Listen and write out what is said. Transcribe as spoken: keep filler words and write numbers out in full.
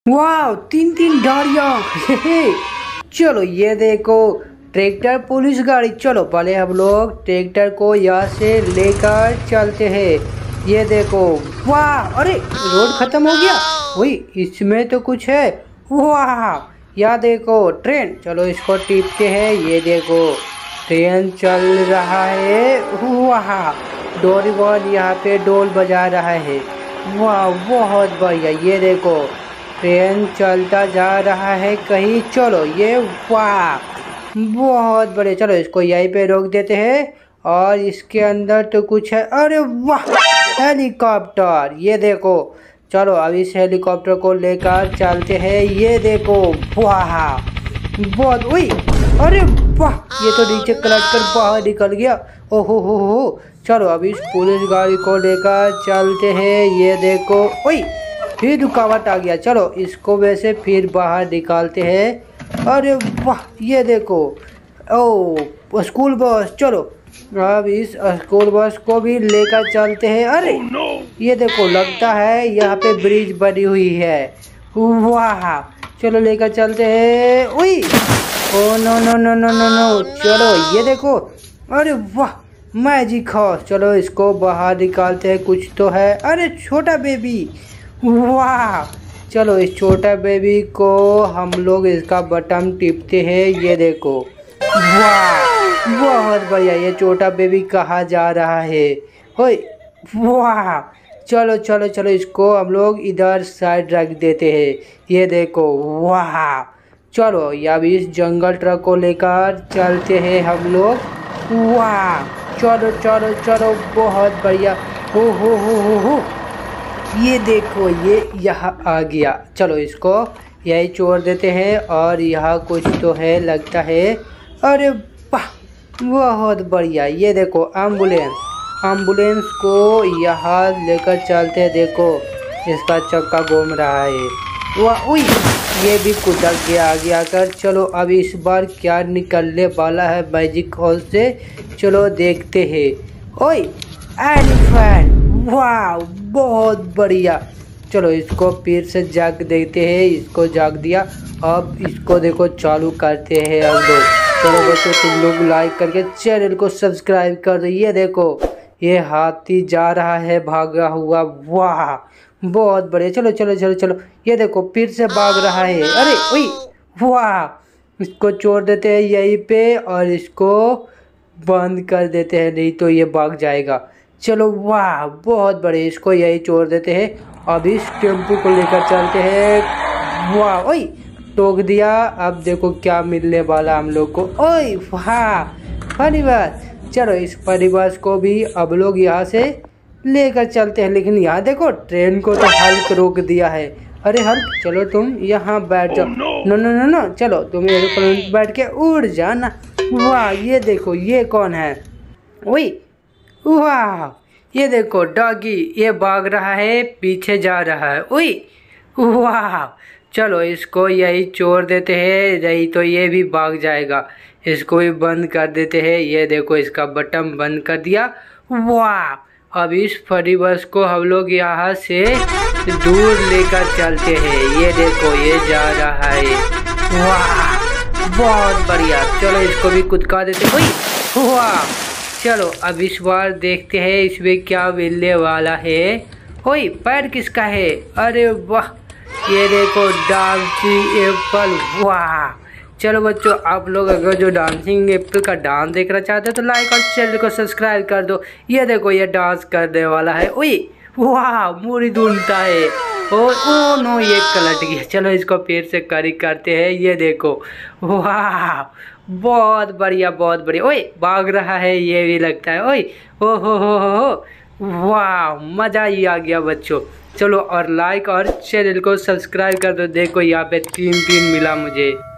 वाह, तीन तीन गाड़ियाँ। चलो ये देखो ट्रैक्टर पुलिस गाड़ी। चलो पहले हम लोग ट्रैक्टर को यहाँ से लेकर चलते हैं। ये देखो, वाह, अरे रोड खत्म हो गया। वही इसमें तो कुछ है। वाह, यहाँ देखो ट्रेन। चलो इसको टिपते हैं। ये देखो ट्रेन चल रहा है। वाह, डोरेमोन यहाँ पे डोल बजा रहा है। वाह, बहुत बढ़िया। ये देखो ट्रेन चलता जा रहा है कहीं। चलो ये, वाह, बहुत बड़े। चलो इसको यहीं पे रोक देते हैं और इसके अंदर तो कुछ है। अरे वाह, हेलीकॉप्टर। ये देखो, चलो अब इस हेलीकॉप्टर को लेकर चलते हैं। ये देखो, वाह, बहुत। वही, अरे वाह, ये तो नीचे कलट कर बाहर निकल गया। ओहो हो हो। चलो अब इस पुलिस गाड़ी को लेकर चलते हैं। ये देखो, वही फिर रुकावट आ गया। चलो इसको वैसे फिर बाहर निकालते हैं। अरे वाह, ये देखो, ओ स्कूल बस। चलो अब इस स्कूल बस को भी लेकर चलते हैं। अरे oh, no. ये देखो, लगता है यहाँ पे ब्रिज बनी हुई है। वाह, चलो लेकर चलते हैं। उई, oh no no no no no no. चलो ये देखो, अरे वाह, मैजिक हाउस। चलो इसको बाहर निकालते हैं। कुछ तो है। अरे छोटा बेबी। वाह, चलो इस छोटा बेबी को हम लोग इसका बटन टिपते हैं। ये देखो, वाह, बहुत बढ़िया। ये छोटा बेबी कहाँ जा रहा है। ओए, वाह, चलो चलो चलो इसको हम लोग इधर साइड रख देते हैं। ये देखो, वाह, चलो अब इस जंगल ट्रक को लेकर चलते हैं हम लोग। वाह, चलो चलो चलो, बहुत बढ़िया। हो हो हो हो हो। ये देखो, ये यहाँ आ गया। चलो इसको यही छोड़ देते हैं। और यहाँ कुछ तो है लगता है। अरे वाह, बहुत बढ़िया। ये देखो एम्बुलेंस। एम्बुलेंस को यहाँ लेकर चलते हैं। देखो इसका चक्का घूम रहा है। वाह, उई, ये भी कुदक गया आगे आकर। चलो अब इस बार क्या निकलने वाला है मैजिक हॉल से। चलो देखते हैं। ओए, एलिफेंट। वाह, बहुत बढ़िया। चलो इसको फिर से जाग देते हैं। इसको जाग दिया। अब इसको देखो चालू करते हैं हम लोग। चलो बच्चों, तुम लोग लाइक करके चैनल को सब्सक्राइब कर दो। ये देखो, ये हाथी जा रहा है भागा हुआ। वाह, बहुत बढ़िया। चलो चलो चलो चलो। ये देखो फिर से भाग रहा है। अरे ओए, वाह, इसको छोड़ देते हैं यहीं पे और इसको बंद कर देते हैं, नहीं तो ये भाग जाएगा। चलो, वाह, बहुत बड़े। इसको यही छोड़ देते हैं। अब इस टेम्पो को लेकर चलते हैं। वाह, ओए, टोक दिया। अब देखो क्या मिलने वाला हम लोग को। ओए, वाह, फनी बस। चलो इस फनी बस को भी अब लोग यहाँ से लेकर चलते हैं। लेकिन यहाँ देखो, ट्रेन को तो हल्क रोक दिया है। अरे हल्क, चलो तुम यहाँ बैठ जाओ। नो नो नो नो, चलो तुम एरोप्लेन बैठ के उड़ जाना। वाह, ये देखो, ये कौन है। ओए, वाह, ये देखो डॉगी। ये भाग रहा है, पीछे जा रहा है। ओए, वाह, चलो इसको यही छोड़ देते हैं, नहीं तो ये भी भाग जाएगा। इसको भी बंद कर देते हैं। ये देखो, इसका बटन बंद कर दिया। वाह, अब इस फनी बस को हम लोग यहाँ से दूर लेकर चलते हैं। ये देखो, ये जा रहा है। वाह, बहुत बढ़िया। चलो इसको भी कुदका देते हैं। ओए, वाह, चलो अब इस बार देखते हैं इसमें क्या मिलने वाला है। ओए, पैर किसका है। अरे वाह, ये देखो डांसिंग एप्पल। वाह, चलो बच्चों, आप लोग अगर जो डांसिंग एप्पल का डांस देखना चाहते हो तो लाइक और चैनल को सब्सक्राइब कर दो। ये देखो, ये डांस करने वाला है। ओए, वाह, मूरी ढूंढता है। ओ ओ नो, ये कलट गया। चलो इसको फिर से करी करते हैं। ये देखो, वाह, बहुत बढ़िया बहुत बढ़िया। ओए, भाग रहा है ये भी लगता है। ओए, ओ हो हो हो, वाह, मज़ा ही आ गया बच्चों। चलो और लाइक और चैनल को सब्सक्राइब कर दो। देखो यहाँ पे तीन तीन मिला मुझे।